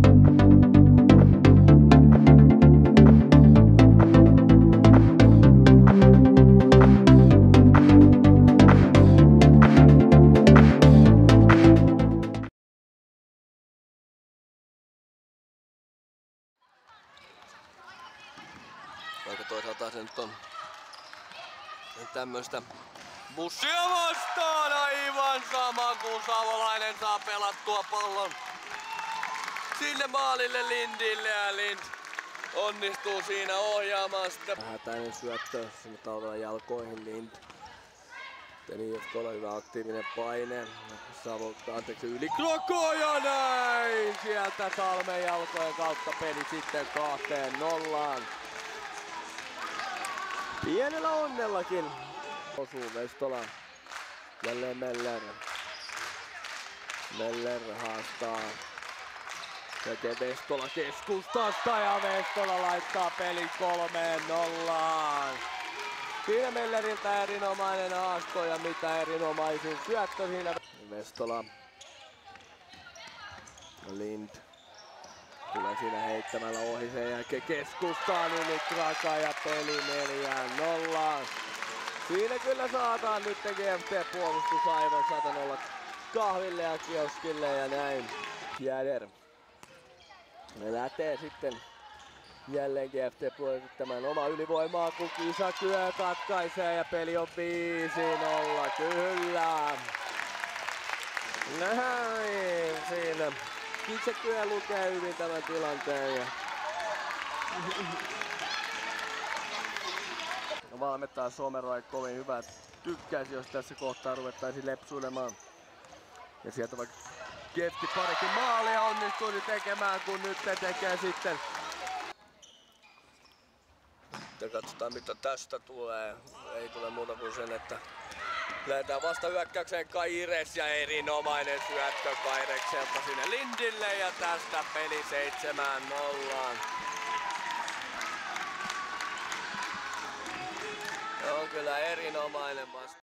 Vaikka toisaalta se nyt on tämmöstä bussia vastaan aivan sama, kun savolainen saa pelattua pallon sinne maalille Lindille ja Lind onnistuu siinä ohjaamaan sitä. Hätäinen syöttö sinne taudella jalkoihin Lind. Eli Eskola hyvä aktiivinen paine. Anteeksi yli Kroko ja näin! Sieltä Salmen jalkojen kautta peli sitten 2-0. Pienellä onnellakin osuu Vestola. Jälleen Meller. Meller haastaa. Tekee Vestola keskustasta ja Vestola laittaa pelin 3-0. Siinä Melleriltä erinomainen haasto ja mitä erinomaisin syöttö siinä. Vestola. Lind. Tulee siinä heittämällä ohi, sen jälkeen keskustaan niin Kraka ja peli 4-0. Siinä kyllä saataan nyt GFT-puolustus aivan satanolla kahville ja kioskille ja näin. Jäder lähtee sitten jälleen GFT puolustamaan oma ylivoimaa, kun Kisakyö katkaisee ja peli on 5-0. Kyllä. Näin siinä. Kisakyö lukee hyvin tämän tilanteen. Ja valmentaa Someroi kovin hyvä. Tykkäisi, jos tässä kohtaa ruvettaisiin lepsuilemaan. Ja sieltä vaikka Kefti parikin maalia onnistui tekemään, kun nyt tekee sitten. Sitten katsotaan mitä tästä tulee. Ei tule muuta kuin sen, että lähdetään vasta hyökkäykseen Kaires ja erinomainen syöttö Kairekselta sinne Lindille ja tästä peli 7-0. On kyllä erinomainen vasta.